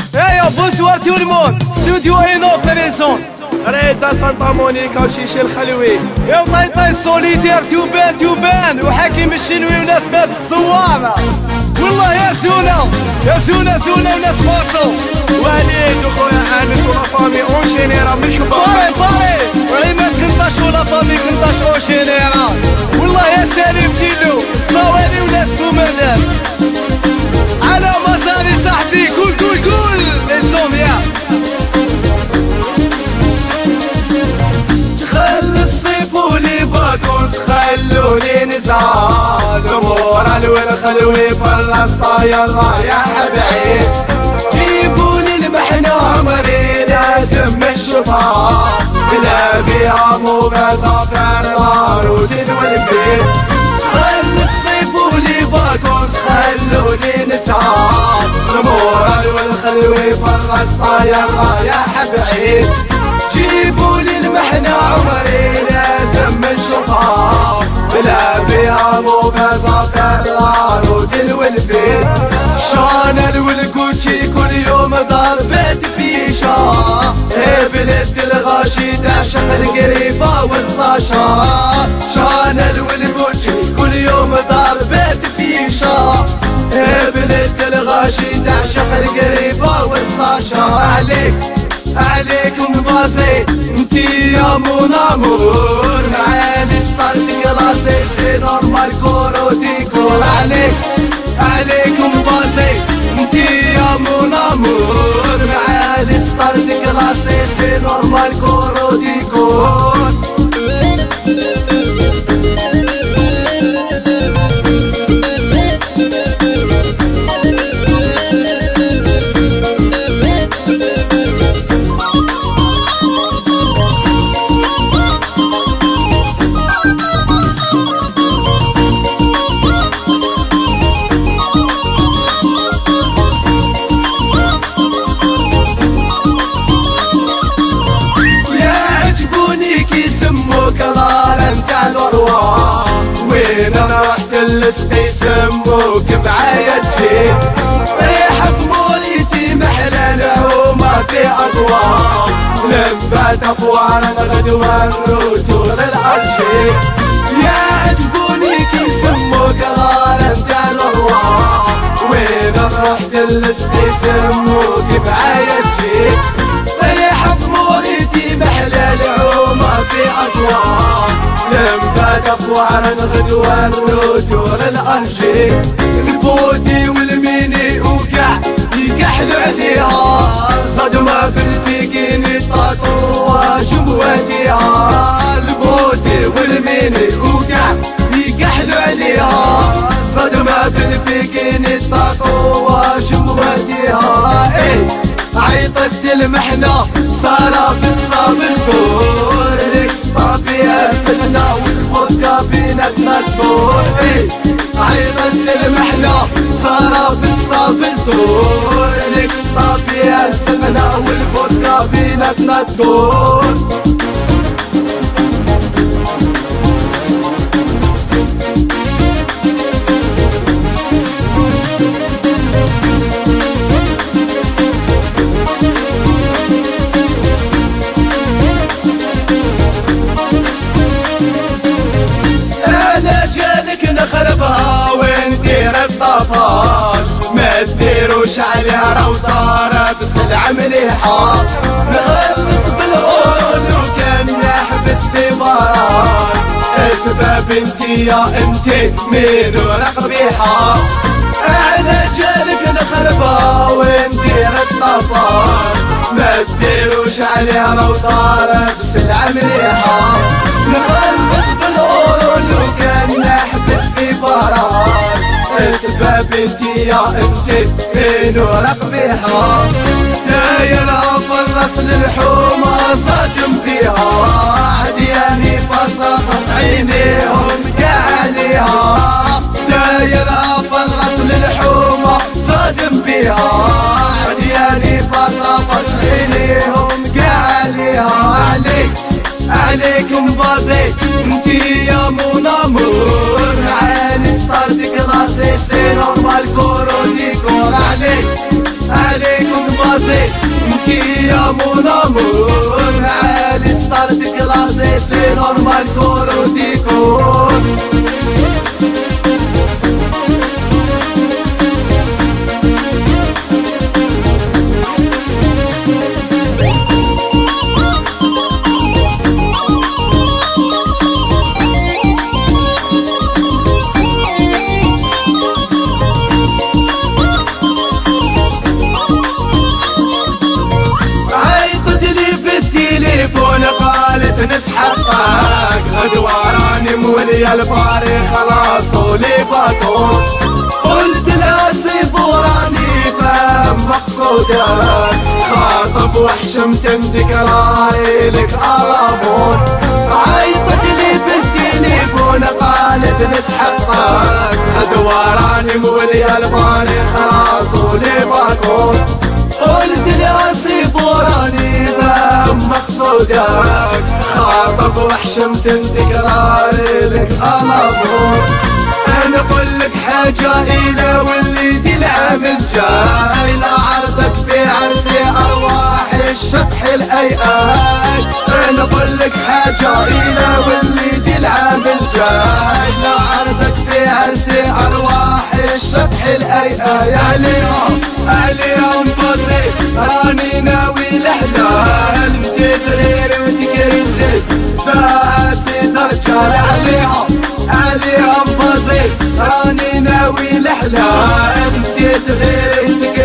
Hey, bonsoir tout le monde. Studio Eno Présent. ريدا سانتا مونيكا وشيشي الخلوي يا طيطي سوليدير توبان وحكيم الشنوي وناس باب الصوامة. والله يا زونا وناس باصو وليد وخويا انس ولا فامي اون جينيرال مش باري وعماد كنطاش ولا فامي كنطاش اون جينيرال. والله يا سالم تيلو الصوالي وناس بومردان على مصاري صاحبي. قول للزوميا خلي الصيف ولي باكوس خلوني نزعل المورال والخلوي بالراسطة يلا يا حبعي جيبولي المحنة عمري لازم نشوفها بلا بيها مو بزعتر نار وتدوي البيت. خلي الصيف ولي باكوس خلوني نزعل المورال والخلوي بالراسطة يلا يا حبعي جيبولي المحنة عمري لازم نشوفها بلا بيها مو بزعتر نار وتلوي البيت. شانل والكوتشي كل يوم ضربت فيشا بلد الغاشي تعشق القريفة والطاشا. شانل والكوتشي كل يوم ضربت فيشا بلد الغاشي تعشق القريفة والطاشا. عليكم بازي انتي يا مون امور معاني ستارتك راسي سي نورمال كورو ديكور. عليكم بازي انتي يا مون امور معاني ستارتك راسي سي نورمال كورو ديكور. وين انا رحت للسقي يسموك معايا تجي ريحة في موليتي محلى العومة في اضواء لمبات افوار الغدوة الروتور العرشي. يعجبوني كي يسموك غارة متاع الارواح وين انا رحت للسقي يسموك معايا تجي ريحة في موليتي محلى العومة في اضواء لمبات افوار الغدوة الروتور الارجي. البودي والميني وقع يكحلوا عليها صدمة بالبيكيني طاطوة جمواتيها. البودي والميني وقع يكحلوا عليها صدمة بالبيكيني طاطوة جمواتيها. عيطت المحنة صار في الصاب الدور الاكسطا فيها سنة والفرقة بيناتنا الدور. عيطت المحنة صار في الصاب الدور الاكسطا فيها سنة والفرقة بيناتنا الدور. نخربها وندير الطفاش ما تديروش عليها روضارة بس العمليحة. نخلص بالعون وكان نحبس في مرار اسباب انتي يا انتي مين ورقبيحة. على جالك نخربها وندير الطفاش ما تديروش عليها روضارة بس العمليحة. نخلص بالعون وكان نحبس في فرار اسباب انتي يا انتي مين ورقبيحة. دايرها في الراس للحومة صادم بيها عدياني فصفص عينيهم كعليها. دايرها في الراس للحومة صادم بيها عدياني فصفص عينيهم كعليها. عليكم بازي انتي يا مون امور عالي ستارتك راسي سي نورمال كورو ديكور. عليكم بازي بازي انتي يا مون امور عالي ستارت كلاسي سي نورمال كورو ديكور قالت نسحقك غدواراني مولي الفاري خلاص ولي باكوس قلت لا سيبوراني فهم مقصودك خاطب وحشمت ذكراري لك أرابوس عيطت لي في التليفون قالت نسحقك غدواراني مولي الفاري خلاص ولي باكوس قلت لا سيبوراني فهم مقصودك خاطب وحشمت تكراري لك ألابوس أنا أقول لك حاجة إلى واللي تلعب الجاي لا عرضك في عرسي أرواح الشطح الأيئات أنا أقول لك حاجة إلى واللي تلعب الجاي لا عرضك في عرسي أرواح الشطح الأيئات عليهم بسيط راني ناوي الأحلام تتغير وتكرزي باسي درجال عليهم بسيط راني ناوي الأحلام تتغير